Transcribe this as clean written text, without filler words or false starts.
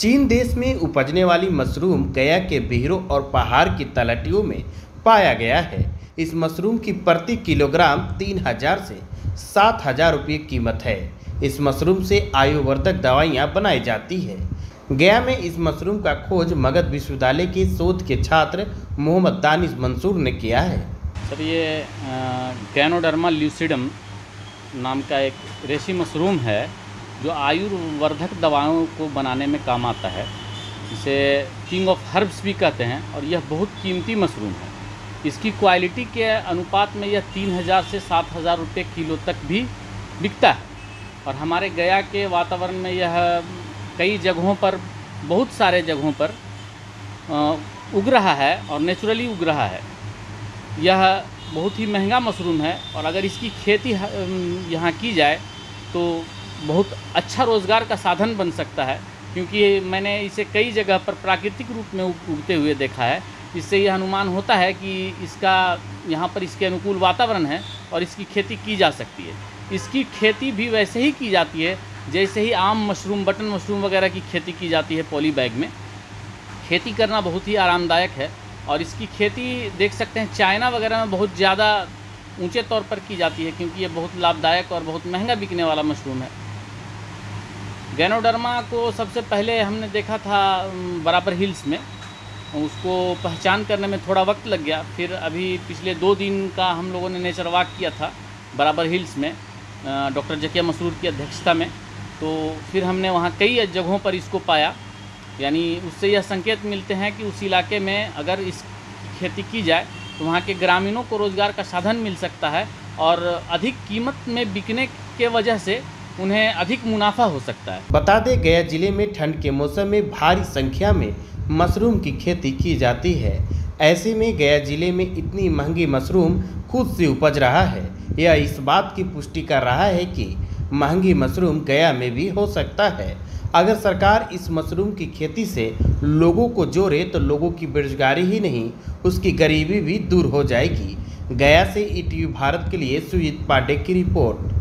चीन देश में उपजने वाली मशरूम गया के बिहरों और पहाड़ की तलहटियों में पाया गया है। इस मशरूम की प्रति किलोग्राम 3000 से 7000 रुपये कीमत है। इस मशरूम से आयुर्वर्धक दवाइयाँ बनाई जाती है। गया में इस मशरूम का खोज मगध विश्वविद्यालय के शोध के छात्र मोहम्मद दानिश मंसूर ने किया है। सर, ये गैनोडर्मा ल्यूसिडम नाम का एक रेशी मशरूम है जो आयुर्वर्धक दवाओं को बनाने में काम आता है। इसे किंग ऑफ हर्ब्स भी कहते हैं और यह बहुत कीमती मशरूम है। इसकी क्वालिटी के अनुपात में यह 3000 से 7000 रुपये किलो तक भी बिकता है। और हमारे गया के वातावरण में यह कई जगहों पर, बहुत सारे जगहों पर उग रहा है और नेचुरली उग रहा है। यह बहुत ही महंगा मशरूम है और अगर इसकी खेती यहाँ की जाए तो बहुत अच्छा रोज़गार का साधन बन सकता है, क्योंकि मैंने इसे कई जगह पर प्राकृतिक रूप में उगते हुए देखा है। इससे यह अनुमान होता है कि इसका यहाँ पर इसके अनुकूल वातावरण है और इसकी खेती की जा सकती है। इसकी खेती भी वैसे ही की जाती है जैसे ही आम मशरूम, बटन मशरूम वगैरह की खेती की जाती है। पॉली बैग में खेती करना बहुत ही आरामदायक है और इसकी खेती देख सकते हैं चाइना वगैरह में बहुत ज़्यादा ऊंचे तौर पर की जाती है, क्योंकि ये बहुत लाभदायक और बहुत महंगा बिकने वाला मशरूम है। गैनोडर्मा को सबसे पहले हमने देखा था बराबर हिल्स में, उसको पहचान करने में थोड़ा वक्त लग गया। फिर अभी पिछले 2 दिन का हम लोगों ने नेचर वॉक किया था बराबर हिल्स में डॉक्टर जकिया मसरूर की अध्यक्षता में। तो फिर हमने वहाँ कई जगहों पर इसको पाया। यानी उससे यह संकेत मिलते हैं कि उस इलाके में अगर इस खेती की जाए तो वहाँ के ग्रामीणों को रोज़गार का साधन मिल सकता है और अधिक कीमत में बिकने के वजह से उन्हें अधिक मुनाफा हो सकता है। बता दें, गया जिले में ठंड के मौसम में भारी संख्या में मशरूम की खेती की जाती है। ऐसे में गया जिले में इतनी महंगी मशरूम खुद से उपज रहा है। यह इस बात की पुष्टि कर रहा है कि महंगी मशरूम गया में भी हो सकता है। अगर सरकार इस मशरूम की खेती से लोगों को जोड़े तो लोगों की बेरोजगारी ही नहीं, उसकी गरीबी भी दूर हो जाएगी। गया से ईटीवी भारत के लिए सुजीत पांडे की रिपोर्ट।